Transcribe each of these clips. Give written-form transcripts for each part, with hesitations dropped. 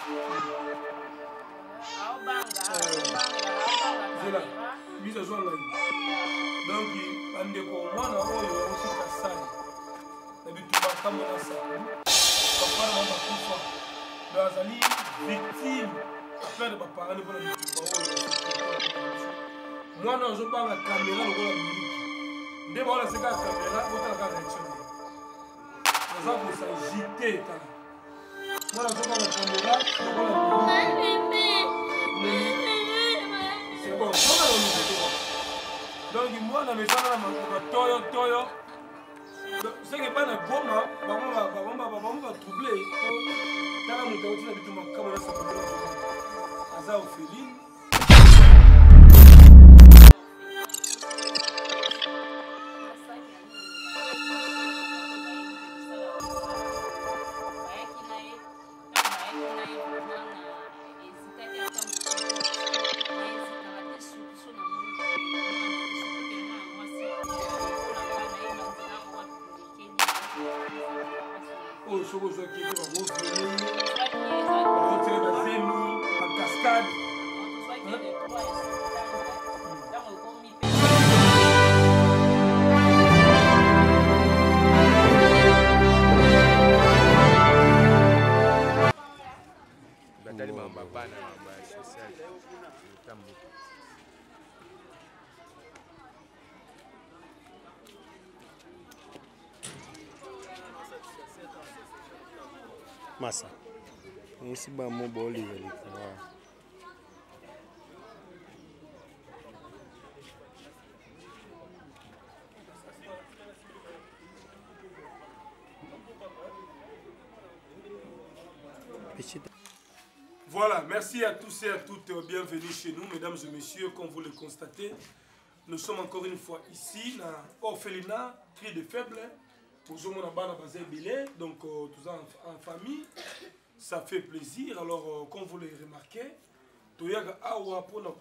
Donc, bandeko mwana oyo osika sali na bituba kamona sali papa na bakufa donc azali victime affaire de baparani mpona bituba oyo mwana azobanga kamera lokola miliki nde baola seka ya kamera botalaka réaction aza kosa jite kala mwana azobanga kamera lokola c'est bon donc moi na mesana na toyo toyo c'est que bana boma ba troublé tala muto utina bitu makamera sa kabela aza Ophéline Massa. Esse bambu boli ali. Voilà, merci à tous et à toutes. Bienvenue chez nous, mesdames et messieurs. Comme vous le constatez, nous sommes encore une fois ici, dans Orphelinat, cri de faible. Pour ce moment, donc tous en famille, ça fait plaisir. Alors, comme vous le remarquez, il y a un pour nous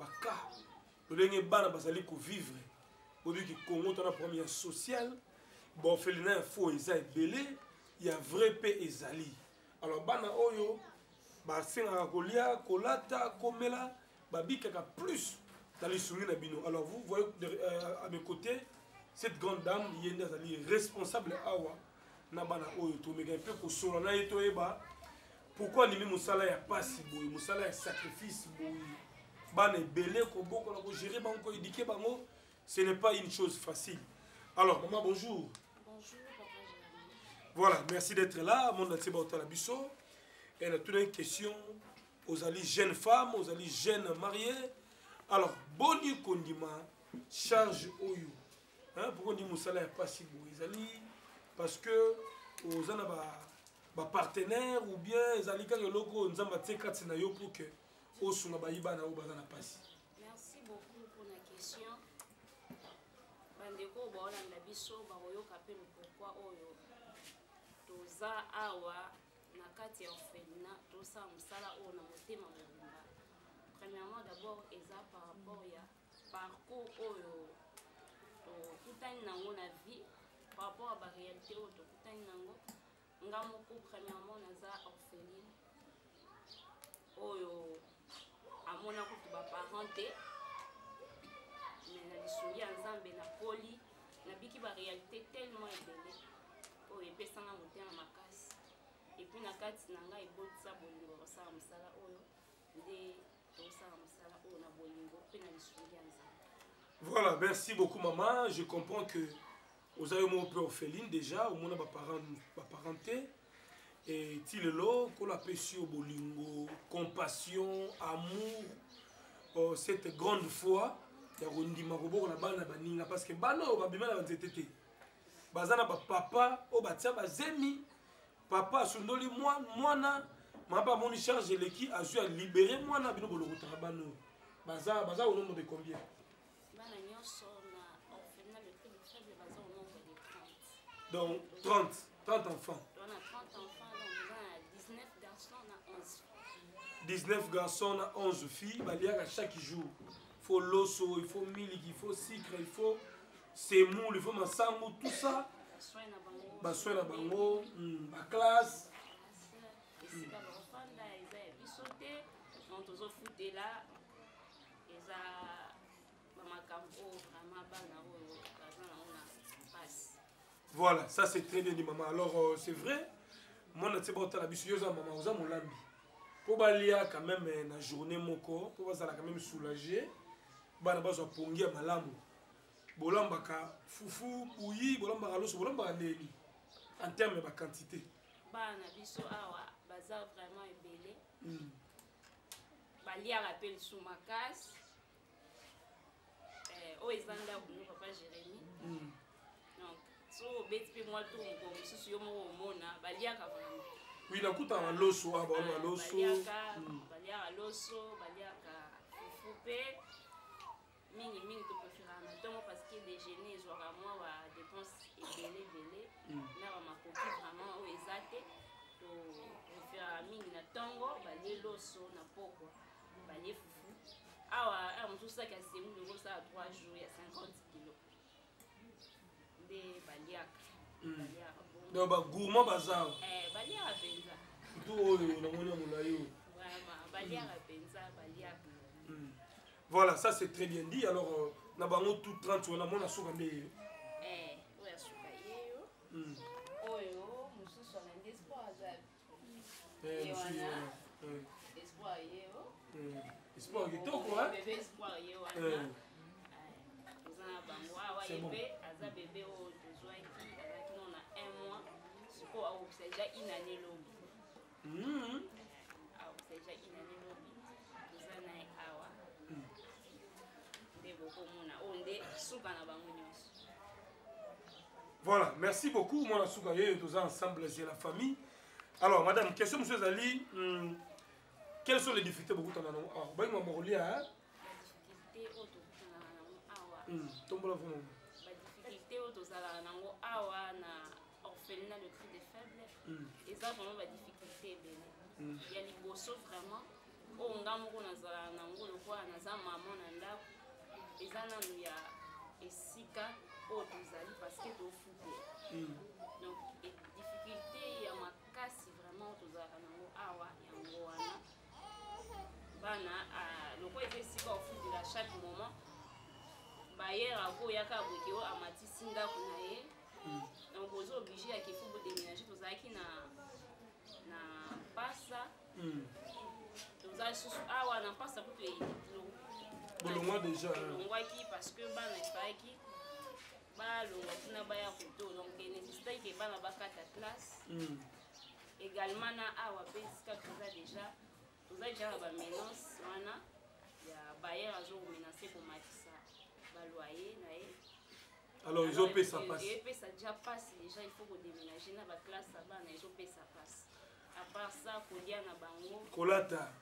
vivre. Pour dire que Congo est la première sociale, bon, Orphelinat, il faut il y a vrai paix et zali. Alors, bana oyo, basenga kolia, kolata, komela, babikaka plus dans les souvenirs bino. Alors, vous voyez à mes côtés. Cette grande dame est responsable awa nabana oyo to mega un peu ko solo na yeto eba pourquoi nimi musala ya pasi boy musala ya sacrifice boy bana belé ko boko na ko gérer bango ko éduquer bango ce n'est pas une chose facile. Alors maman bonjour. Bonjour papa. Voilà, merci d'être là mon atiba otala biso et on a toute une question aux alliés jeunes femmes, aux alliés jeunes mariés. Alors boni kondima charge oyo. Pourquoi on dit Moussala n'est pas si beau? Parce que aux ana ba partenaire ou bien ils allaient quand le logo nous avons fait quatre scénarios pour que au suna ba ibana ou bazana passe. Merci beaucoup pour la question. Bandeko ba olanda biso ba oyo kapelo pourquoi oyo toza awa na kati ya orphelinat tosa musala o na motema mobimba. Premièrement d'abord eza par rapport ya parcours oyo tutani nango na vie par rapport à la réalité oyo tokutani nango nga moko premièrement naza orpheline oyo amona kutu baparent te mais na lisungi ya nzambe na poli nabiki baréalité tellement ebele oyo epesanga motema makasi epuis na kati na ngai ebotisa bolingo kosala mosala oyo nde tosala mosala oyo na bolingo mpe na lisungi ya nzambe. Voilà, merci beaucoup maman. Je comprends que vous avez mon père orpheline déjà, au moins ma parenté. Et Tilelo, qu'on appelle sur bolingo, compassion, amour, cette grande foi. Il y a Rondi Marobo, la bana baninga parce que bano babima la nzete. Bazana ba papa, o batia ba zemi. Papa sondoli mwana, mapa moni charge leki a su libérer mwana bino bolo bano. Baza au nombre de combien? Donc 30 enfants. On a 30 enfants, donc on a 19 garçons, on a 11 filles. 19 garçons, on a 11 filles. Il y a chaque jour. Il faut l'osso, il faut milk, il faut sucre, il faut semoule, il faut massango, tout ça. Basoin na bango, ma classe. tozofutela eza bamakambo vraiment bana oyo baza nango na mpasi. Voilà, ça c'est très bien dit maman. Alors c'est vrai, moi na tseba otala biso yoza maman oza molambi. Po balia quand même na journée moko, po bazala quand même soulagé. Bana bazwa pongi ya malamu. Bolambaka fufu, bouilli, bolambaka loso, bolambaka neli. En termes de quantité. Bana biso awa baza vraiment ebele. Balia rappel sous makasi. Oyo eza ndako no papa Jérémy. Donc so obeti pe mwa to ngo mosusu yo moko omona baliaka vraiment. Oui, nakuta na loso aba na loso. Baliaka loso, baliaka fufu pe mingi to préférera na tongo parce que déjeuner ezwaka mwa ba dépense ebele na ba makoki vraiment oyo eza te to préférera mingi na tongo balie loso na pokwa balie fufu awa mosusu aki asemu loko osala 3 jours ya 50 kilo nde baliaka donc bagourmand baza baliaka mpenza to oyo namoni ya molai oyo vraiment baliaka mpenza baliaka. Voilà, ça c'est très bien dit. Alors, na bango tout 30 on a mon asuka mbe. Oya suka yeyo. Oyo mususu na espoir azabi. Espoir yeyo. Espoir kitoko hein. Bébé espoir yeyo wana. Ozana bango awa yebe aza bébé o tozwaki azaki non na 1 mois. Siko a observer une année lobi. A observer une année lobi. Ozana awa. Voilà, merci beaucoup. Moi, tous ensemble, c'est la famille. Alors, madame, question, monsieur Zali, quelles sont les difficultés beaucoup en avons? Alors, ben, moi, mon lien, hein? La difficulté, orphelinat le cri des faibles. Et ça, vraiment, la difficulté, il y a les bossos vraiment. On a maman nanda eza nanu ya esika oyo tozali parce que tofute donc difficulté ya makasi vraiment tozalaka nango awa yango wana bana loko eza esika ofutela chaque moment bayere ako oyaka boyeke oyo amatisi ndako na ye donc boza oblige yake fo bodéménage tozalaki na mpasa tozali susu awa na mpasa kutu bolongwa déjà bolongwaki parce que bana efaki balongwa mpuna baya koto donc nécessitaki ke bana bakata classe également na awa mpe esika toza déjà na bamenance wana ya bayere azokomenase komatisa baloyer na ye alors ezopesa passe epesa déjà passe déjà il faut kodéménager na baklasse ya bana ezopesa passe à part ça kolia na bango kolata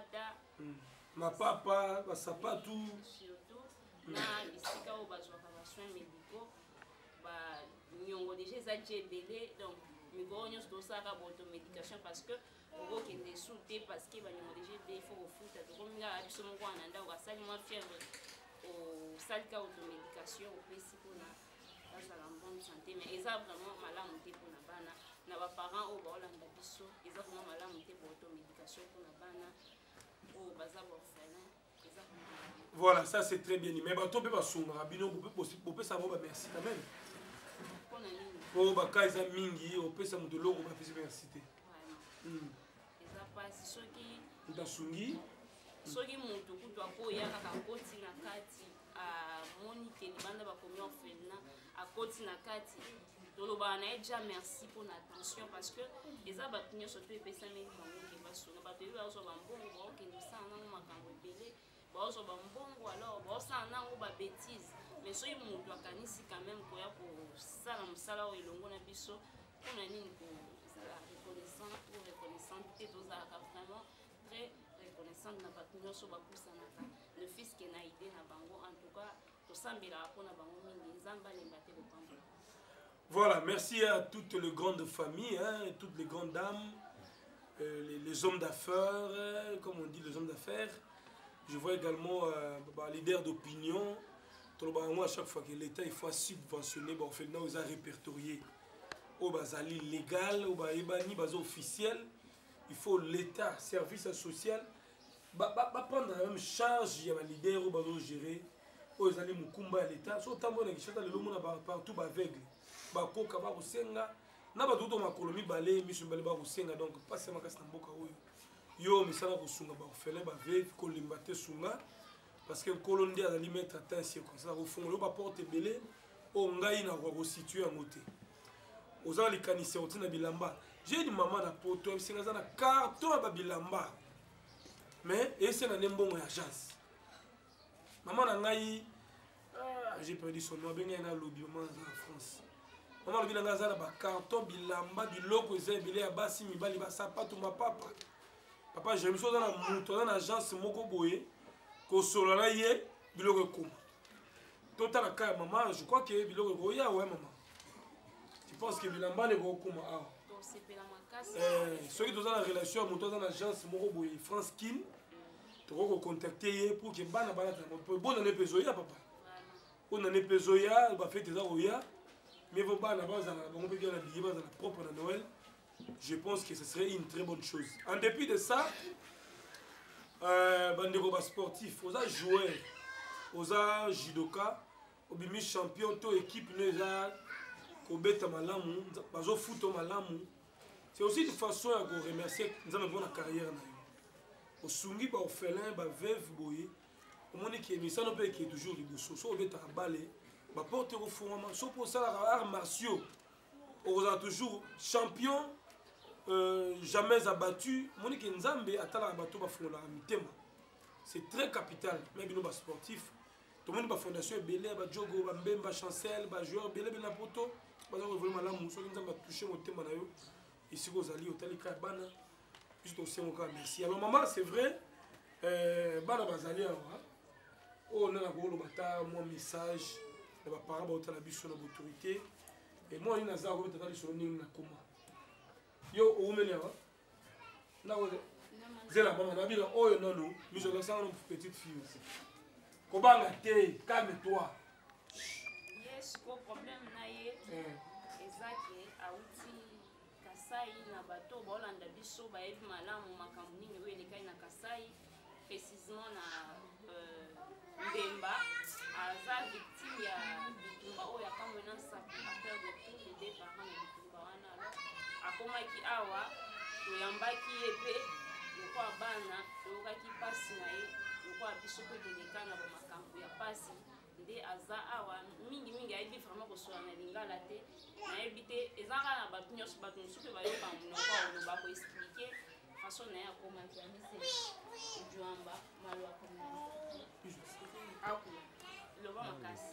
mapapa basapatu surtout na bisika oyo bazwaka basoins médicaux baniongo déjà eza ti ebele donc mikolo nyonso tosalaka baautomédication parce que okokende su te parce que baniongo déjà ebele il faut kofuta tokomingaka biso moko wana ndako asali mwa fièvre osalika automédication opesi mpona bazala bonne santé mais eza vraiment malamu te mpona bana na baparent oyo baolanda biso eza vraiment malamu te baautomédication mpona bana oyo baza baorphelin. Voilà, ça c'est très bien. Mais bato pe basungaka bino bopesa bango bamerci quand même. Mpona nini? Po baka eza mingi opesa moto eloko bapesi merci te. Eza mpasi soki soki moto kutu akoya kaka akoti na kati amoni te libanda bakomi orphelinat akoti na kati tolobaka na ye déjà merci mpona attention parce que eza bato nyonso to epesameli bango ke basunga bato ebi bazozwa bambongo baokende osala nango makambo ebele bazozwa bambongo alors baosala nango babétise mais soki moto akanisi quand même koya kosala mosala oyo elongo na biso mpona nini kozala reconnaissante te tozalaka vraiment très reconnaissante na bato nyonso bapusanaka le fiske na ide na bango en tout cas tosambelaka mpona bango mingi nzambe alemba te kopambola. Voilà, merci à toutes les grandes familles, hein, toutes les grandes dames, les hommes d'affaires, comme on dit les hommes d'affaires. Je vois également les leaders d'opinion. À chaque fois que l'État il faut subventionner, on fait nous répertorier. Au bazali légal, au bazali officiel, il faut l'État, service social, prendre la même charge, il y a un leader qui va gérer, ils allaient mukumba à l'État, so tambo na kishata le lomo na partout ba aveugle, ba koka ba kusenga, na ba tuto makolomi balé, misu balé ba kusenga, donc pas seulement kasi na mboka oyo. Yo misala kusunga ba ofele ba veuve ko limbate sunga, parce que colondi azali mettre attention comme ça, au fond le ba porte belé, o ngai na ko situer en côté. Oza li kanisi otina bilamba. J'ai dit maman na poto, singa za na carton ba bilamba. Mais et c'est un embongo agence. Maman na ngai j'ai perdu son nom, ben na lobby maman en France. Maman lobby na za na ba carton bilamba biloko ezebile ya basi mibali ba sapato ma papa. Papa j'ai mis ça dans la moto dans agence moko boye ko solo na ye biloko ekoma. Tota la ka maman, je crois que biloko boya ouais maman. Je pense que bilamba ne ko koma ah. Ceux qui sont dans la relation avec l'agence France Kin, tu vas contacter pour que bana bana bon année pesoya papa. On année pesoya, va faire des aroya, mais vos bana bana on peut bien habiller dans la propre à Noël. Je pense que ce serait une très bonne chose. En dépit de ça, bandeko sportif, aux joueurs, aux judoka, aux bimi champion to équipe neza kobeta malamu, bazo futo malamu. C'est aussi une façon de remercier nous avons la carrière. Au sungi, au félin, au veuve, au monde qui est mis ça, on peut qui est toujours liboso. Soit on est à balai, on porte au fond, soit pour ça, arts martiaux, on a toujours champion, jamais abattu. Mon qui est nzambe, attend la bateau, va faire la c'est très capital, même nous sportifs. Tout le monde va fondation belé, va jogo, va mbemba, chancel, va joueur belé, ben la poto, va vraiment la mousse, on va toucher mon thème. Ici, vous allez au Talikabana, juste aussi mon cas, merci. Alors, maman, c'est vrai, Bana Bazali, on a un message, on va parler de l'autorité, et moi, il y a un sur le coma. Yo, où est-ce que la maman a dit, oh non, mais je ressens une petite fille aussi. Comment calme-toi. Yes, le problème, Kasai na bato bolanda biso bayebi malamu makambo nini oyo elekai na Kasai précisément na Mbemba aza victime ya bitumba oyo akamwe na sapu affaire de tous les deux parents na bitumba wana alors akomaki awa toyambaki ye pe lokwa bana toyokaki pasi na ye lokwa biso mpe toleka na bamakambo ya pasi nde aza awa mingi ayebi vraiment kosola na lingala te nayebi te ezanga na bato nyonso bato mosusu mpe bayoka monoko oloba koexplike façon na ye akomaki ojwamba malo akomaki loba makasi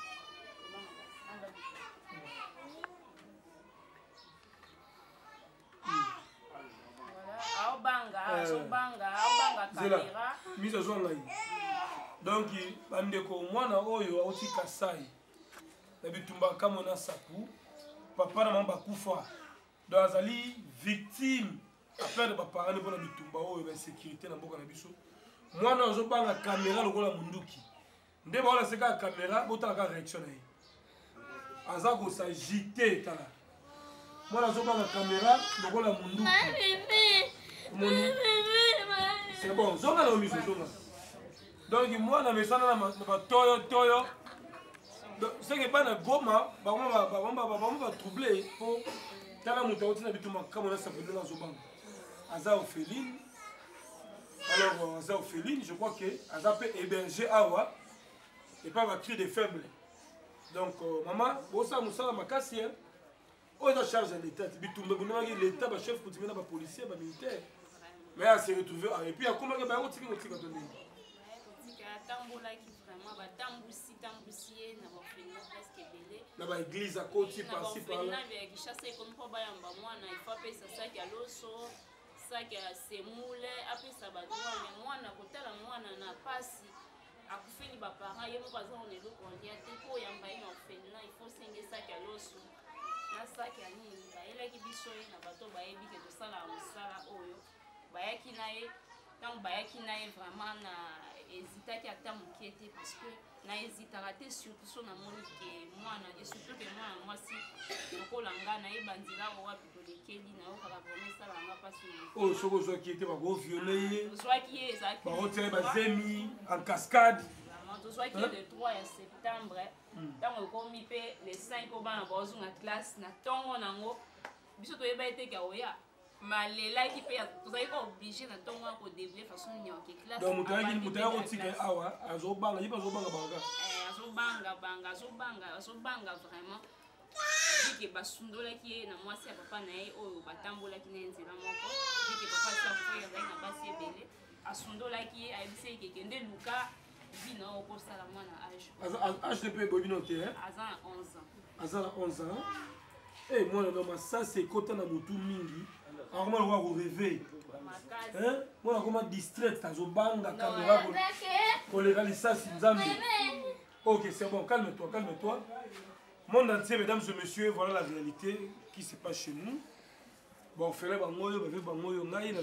aobanga kamera mise à jour ngai donc bandeko mwana oyo auti Kasai na bitumba kamo na sapu papa na mama bakufa donc azali victime affaire de papa ne bona bitumba oyo ba sécurité na mboka na biso mwana ozobanga caméra lokola munduki nde ba ola seka caméra botala ka réaction na ye aza ko s'agiter tala mwana ozobanga caméra lokola munduki c'est bon zonga na miso zonga donc moi na mesana na toyo c'est que bana goma ba troublé pour tala muta otina bituma kama na sapelo na zobanga aza Ophéline alors aza Ophéline je crois que aza peut héberger awa et pas va crier des faibles donc maman bosa musala makasi hein on a charge de l'état bitumba buna l'état ba chef coutumier na ba policier ba militaire mais à se retrouver et puis comment que ba otika tonné tambolaki vraiment batambusi na bafélina presque ebele na baéglise akoti pasi pala na Kinshasa ekomi mpo bayamba mwana ifo apesa saki ya loso saki ya semule apesa badroit me mwana kotala mwana na pasi akufeli baparent ye moko aza ona eloko ondia te mpo oyamba ye na ofélina ifo osenge saki ya loso na saki ya nini bayelaki biso ye na bato bayebi ke tosala mosala oyo bayaki na ye ntango bayaki na ye vraiment na hésitaki ata mokie te parce que na hésitaka te surtout so namoni ke mwana et surtout ke mwana mwasi lokola nga nayeba nzela awa wapi tolekeli nayokaka vraiment esalanga mpasi Oh, ce que qui était violé. Soit qui est ça. Zemi en cascade. Soit qui est le 3 septembre. Tant qu'on mis les 5 au banc dans la classe, na tongo nango. Biso to yeba été kaoya. Mais là qui paye, vous avez pas obligé de tongo pour développer façon nyonki classe. Donc mutaya otika awa azobanga yiba azobanga banga. Azobanga vraiment. Dès que basundola qui est na moi c'est papa na ye o batambola qui na nzela moko. Dès que papa ça faut ya na basi ebele. Asundola qui a ebise ke kende luka bino au cours sala mwana âge. HDP bobino te hein? Azan 11 ans. Azan 11 ans. Eh moi non ça c'est kota na mutu mingi. Alors moi on va rêver. Hein? Moi comment distrait azobanga caméra pour légalisa Nzambe. OK, c'est bon, calme-toi, calme-toi. Monde entier, mesdames et messieurs, voilà la réalité qui se passe chez nous. Bon, on fait les bangoyo, on fait bangoyo, on a eu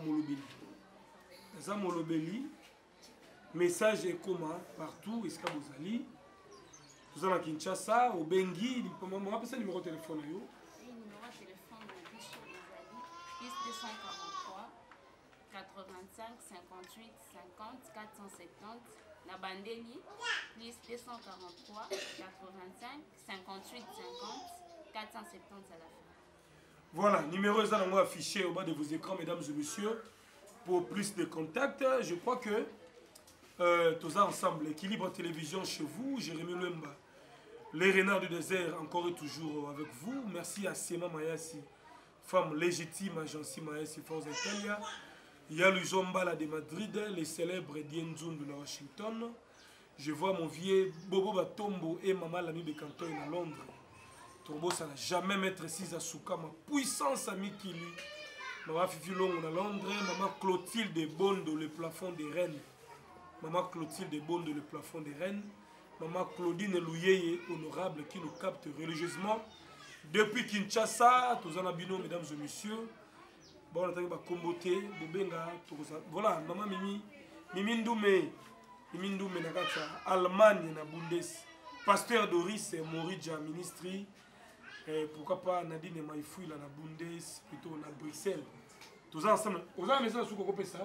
les molobeli. Message est commun partout, est-ce que vous allez? Vous allez à Kinshasa, au Bengi, on appelle ça le numéro de téléphone. Le numéro de téléphone de Bichou Ezali, plus 243 85 58 50 470. La Bandeli, plus 243 85 58 50 470 à la fin. Voilà, numéro est affiché au bas de vos écrans, mesdames et messieurs. Pour plus de contacts, je crois que tous ensemble, Équilibre Télévision chez vous, Jérémy Lemba, les renards du désert encore et toujours avec vous. Merci à Sema Mayasi, femme légitime, agence Mayasi, Force Italia. Il y a le Zombala de Madrid, les célèbres Dienzoun de Washington. Je vois mon vieux Bobo Batombo et Maman l'ami de Canton à Londres. Torbo, ça n'a jamais mettre 6 à Souka, ma puissance amie Kili. Maman Fifi Long à Londres, Maman Clotilde Bondo, le plafond des Rennes. Maman Clotilde Bondo, le plafond des Rennes. Maman Claudine Louyeye, honorable, qui nous capte religieusement. Depuis Kinshasa, tous en abino, mesdames et messieurs. Bon, on a comboté, voilà, maman Mimi Ndoume Nagata, Allemagne na Bundes, pasteur Doris Moridja, ministry, pourquoi pas Nadine Maïfouille na Bundes, plutôt na Bruxelles. Tous ensemble, vous avez un message sur quoi ça?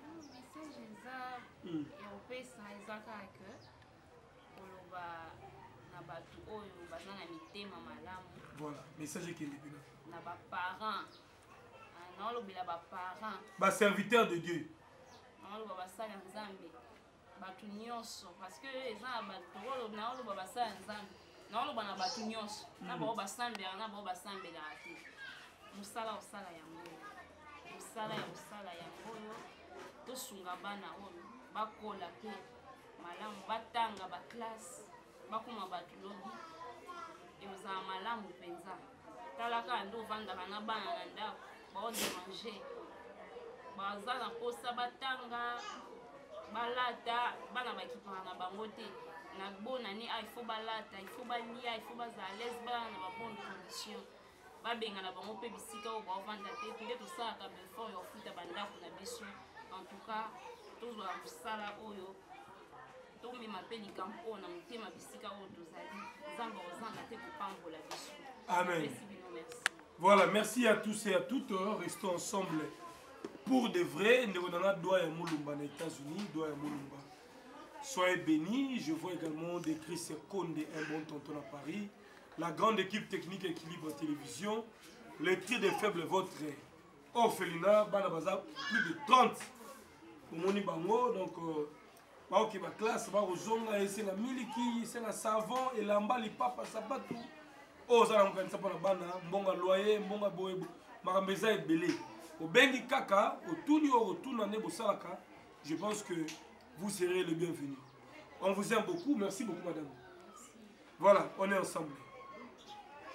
Voilà, message qui est là. Parents. Non, le parents. Bah, serviteur de Dieu. Non, le baba ça nzambe. Batu nyonso parce que eza batu rolo na lo baba ça nzambe. Non, le bana batu nyonso. Na ba basambe na ba basambe la ati. Musala osala ya moyo. Musala ya moyo. To sunga bana ono. Bakola pe. Malamu batanga ba classe. Bakuma batu lobi. Et oza malamu penza. Talaka ndo vanda na bana na ndako. Bon de manger. Baza na posa batanga balata bana bakipana na bango te na bona ni il faut balata il faut balia il faut baza à l'aise bana na bonne condition babenga na bango pe bisika o ba vanda te peut tout ça ka befort yo futa bandako na biso en tout cas tous ba sala oyo tombi mapeli kampo na mutema bisika o tozali zamba ozanga te kopambola biso. Amen. Voilà, merci à tous et à toutes. Restons ensemble pour de vrai. Nous avons droit à Moulumba aux États-Unis, droit à Moulumba. Soyez bénis. Je vois également des Chris Konde, un bon tonton à Paris. La grande équipe technique Équilibre Télévision. Les cris des faibles votre orphelinat, Banabaza, plus de 30. Moni Bango, donc, ok, ma classe, c'est la miliki, c'est la savon, et l'amba, les papas, ça bat tout. Oh, ça n'a pas de bana, mbonga loyer, mbonga boebo, marambeza et belé. Au bengi kaka, au tourni au retour dans nebo salaka, je pense que vous serez le bienvenu. On vous aime beaucoup, merci beaucoup madame. Voilà, on est ensemble.